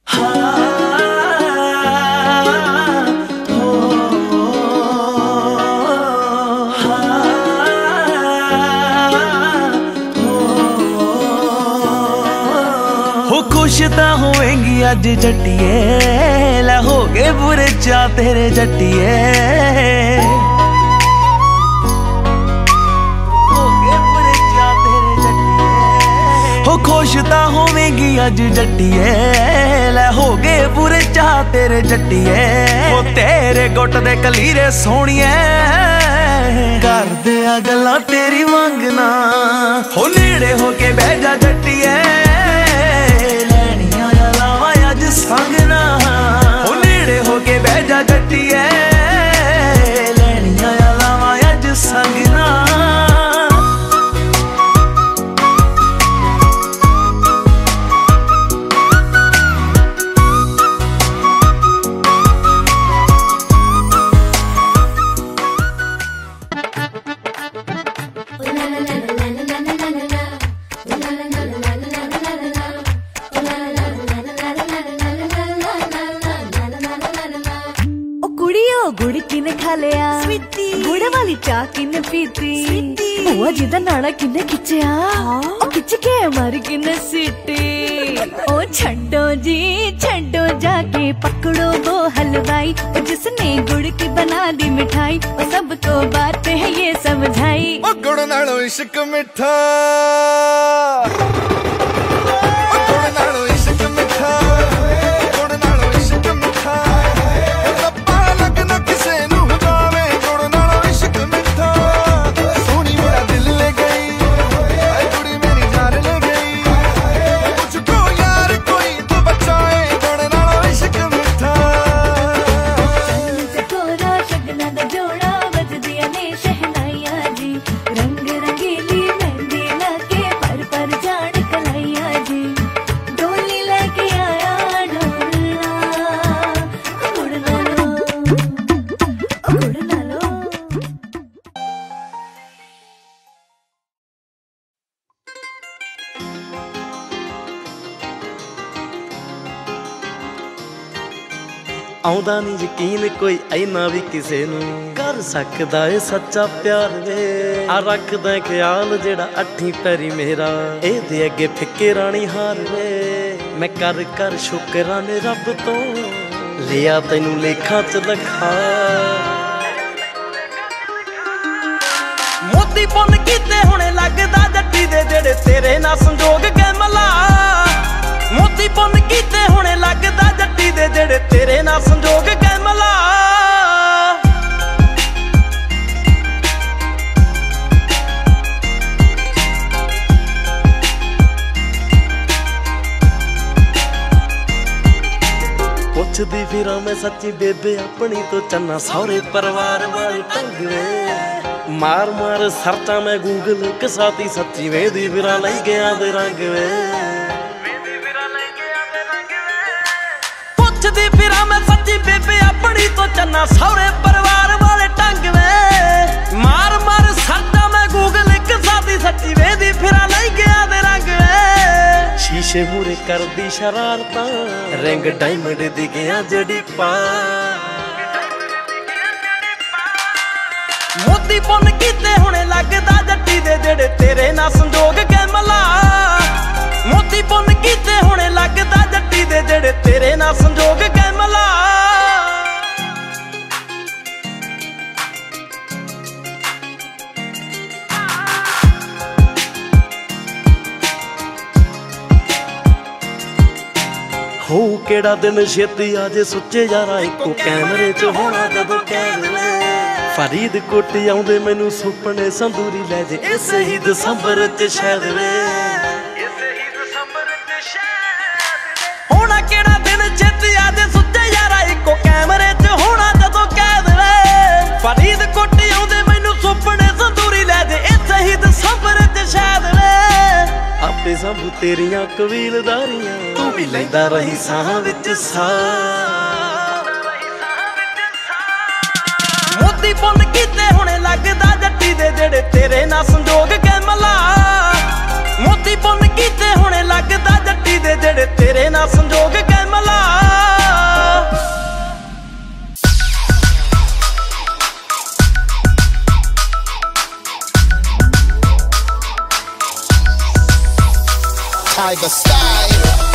खुश तां होवेंगी अज जट्टिए, लै हो गए बुरे चा तेरे जट्टिए, हो गए बुरे चा तेरे जट्टिए। हो खुश तां होवेंगी अज जट्टिए, लै हो गए बुरे चा तेरे जट्टिए। हो तेरे गुट दे कलीरे सोहणिए, करदे आ गल्लां तेरी मंगना। हो नेड़े हो के बह जा जट्टिए, संगना। ओ नेड़े हो के बह जा जट्टिए, लैनियां लावां अज संगना। गुड़ किने खा लिया, गुड़ वाली चाह किने पीती, बुआ जी दा नाड़ा किने खिंचया, ओ खिंच के मारी किने सीटी। ओ छड्डो जी छड्डो, जाके पकड़ो वो हलवाई, ओ जिसने गुड़ की बना दी मिठाई, ओ सबको बात है ये समझाई। ओ गुड़ नालों इश्क मिठा, आउंदा नी यकीन कोई ऐना भी किसे नू कर सकदा ए सच्चा प्यार वे। आ रखदा ख्याल जेड़ा अठी पैरी मेरा, एदे अगे फिक्के रानी हार वे। मैं कर कर शुकराने रब तो लिया तैनू लेखा च लखा। मोती पुन कीते हुणे लगदा जट्टी दे जेड़े तेरे नाल संजोग गए मला। मोती पुन कीते हुणे लगदा जट्टी दे जेड़े तेरे नाल संजोग गए मला। पुछदी फिरां मैं सच्ची बेबे अपनी तो चन्ना, सौरे परिवार वाले ढंग वे। मार मार सर्चा मैं गूगल कसाती सच्ची, वेदी फिरां लई गया दे रंग वे। पुछदी फिरां मैं सच्ची बेबे अपनी तो चन्ना, सौरे परिवार वाले ढंग वे। मार मार सर्चा मैं गूगल कसाती सच्ची, वेदी फिरां लई गया दे रंग वे। शीशे मूरे करदी शरारतां, रिंग डायमंड दी गया जड़ी पा। मोती पुन कीते हुणे लगदा जट्टी दे जेड़े तेरे नाल संजोग गए मला। मोती पुन कीते हुणे लगदा जट्टी दे जेड़े तेरे नाल संजोग गए मला। हो केड़ा दिन छेती आजे सुच्चे यारा, इको कैमरे च होना जदों कैद वे। फरीदकोट आउंदे मैनू सुपने संदूरी लै जे, इस ही दसंबर च शायद वे। होना केड़ा दिन छेती आजे सुच्चे यारा, इको कैमरे च होना जदों कैद वे। फरीदकोट आउंदे मैनू सुपने संदूरी लै जे, इस ही दसंबर च शायद वे। आपे संभू तेरियां कबीलदारियां, तू भी लैंदा रही साह विच साह। मोती पुन कीते हुणे लगदा जट्टी दे जेड़े तेरे नाल संजोग गए मला। मोती पुन कीते हुणे लगदा जट्टी दे जेड़े तेरे नाल संजोग गए मला। Tiger style.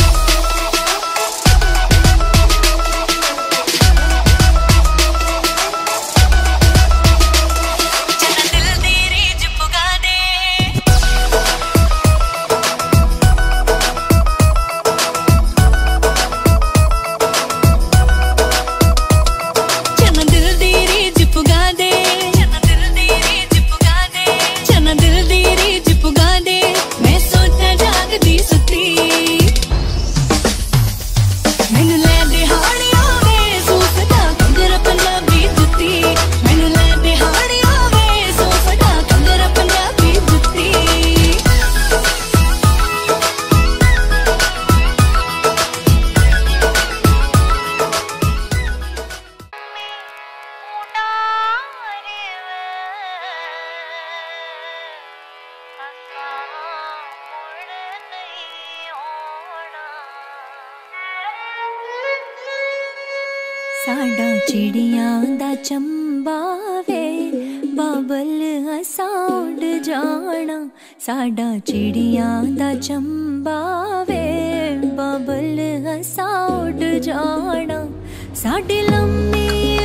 साडा चिड़ियां दा चंबा वे बाबल असा उड़ जाना। साडा चिड़ियां दा चंबा वे बाबल असा उड़ जाना। साडी लम्मी